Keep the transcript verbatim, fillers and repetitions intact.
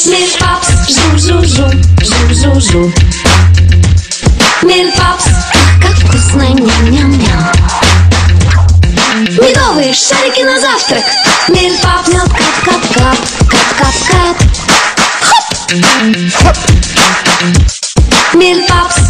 Мир Папс, жу-жу-жу, жу-жу-жу. Мир Папс, ах, как вкусно, ням-ням-ням. Медовые шарики на завтрак. Мир Папс, мед, кап-кап-кап, кап-кап-кап. Хоп! Мир Папс.